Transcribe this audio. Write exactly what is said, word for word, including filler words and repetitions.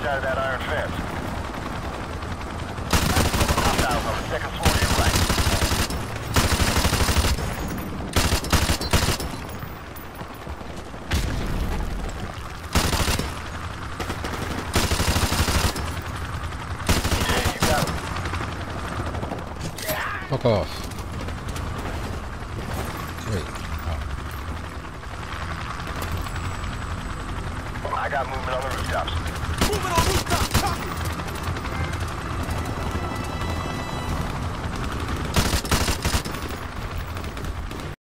side of that iron fence. Hostiles on the second floor to your right. Yeah, you got him. Fuck off. Wait. Oh. I got movement on the rooftops. Moving on rooftop, copy!